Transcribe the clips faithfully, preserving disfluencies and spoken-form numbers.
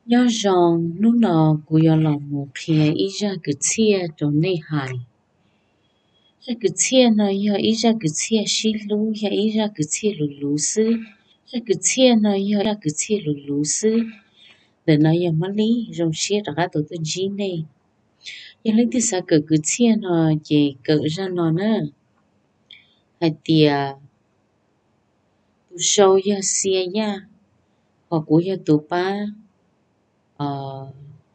nhớ rằng lúc nào cũng có lòng một khi ý ra cái chia cho nơi hài ra cái chia nó giờ ý ra cái chia xí lú giờ ý ra cái chia lú lú sư ra cái chia nó giờ ra cái chia lú lú sư để nó giờ mất lý trong chia ra cái tổ chức gì này giờ lấy thì sao cái cái chia nó chỉ cỡ ra nó nữa hay tiề tu sâu giờ xia ya hoặc của giờ tu ba ờ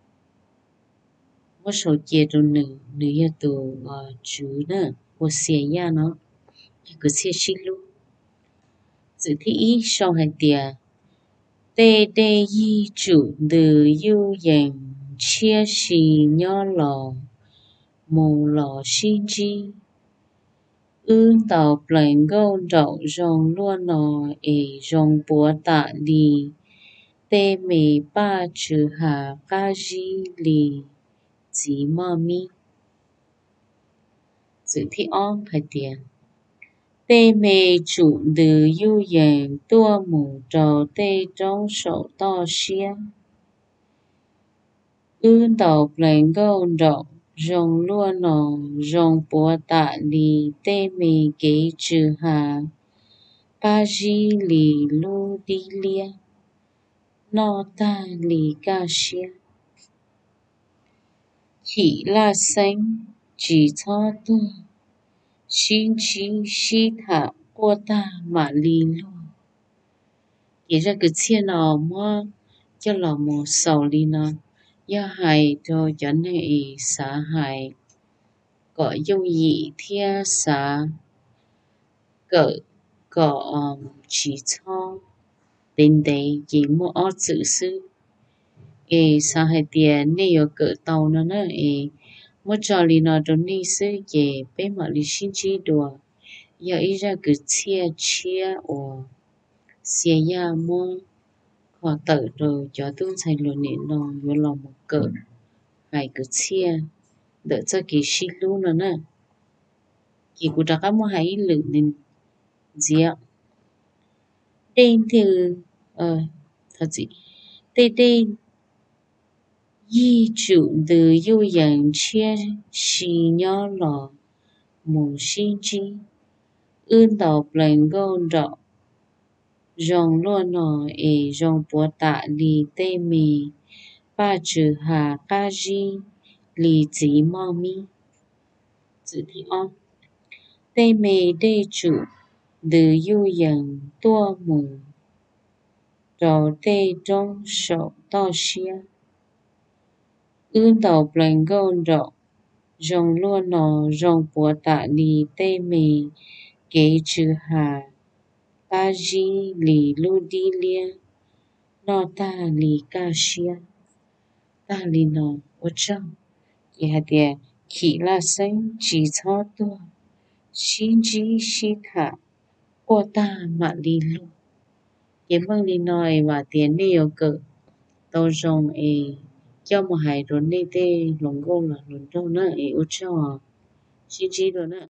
một số chế độ nữ nữ ya tu ờ chú nữa của xia ya nó cái xia xí lú dự thi ý sau hai tiề tê tê y chủ từ yêu dành chia sẻ nhỏ lò mù lò xin chi ương tàu plane gâu đậu rong luôn nò ê rong búa tạ lì tê mê ba chữ hà ca di lì chỉ mà mi dự thi on hai tiề tê mê chủ từ yêu dành tua mù trò tê trong sổ to xia ương tàu plane gâu đậu rong luôn nò rong búa tạ lì tê mê kế chữ hà ba di lì lu đi lia no ta lì ca xia chỉ là xanh chỉ cho tu xin chí xí thả qua ta mà lì lu chỉ ra cái chia nào mà cho là một sầu lì nó ya hại cho cho này xã hại có dung dị thiên xã cỡ có chỉ cho đến đây chỉ một ở chữ sư ê xã hại tiền này có cỡ tàu nó nữa ê một trò lì nó trong này sư về bé mà lì xin chỉ đùa ya ý ra cứ chia chia ở xia ya mua họ tự rồi cho tôi xài luôn nè nó vô lòng một cỡ hay cứ chia đỡ cho cái xí luôn nữa nè chỉ cũng đã có một hai lượng nên gì ạ tên thì ờ thật gì tên tên y chủ từ yêu dành chia xì nhỏ lò mù xin chi ươn tàu plane gôn rọ rong luôn nọ ê rong búa tạ lì tê mì ba chữ hà ca di lì chỉ mò mi chữ thi on tê mê đê chủ từ yêu dành tua mù trò tê trong sổ to xia ươn tàu plane gôn rọ rong luôn nọ rong búa tạ lì tê mì kế chữ hà ba di lì lu đi lia no ta lì ca xia ta lì nó ở trong thì hạt địa chỉ là sinh chỉ cho tôi xin chỉ xí thả của ta mà lì lu kiếm bằng lì nói và tiền đi ở cỡ tôi rong ấy cho một hai rồi đi tê lòng gôn là lòng đâu nữa ấy ở trong xin chỉ rồi nữa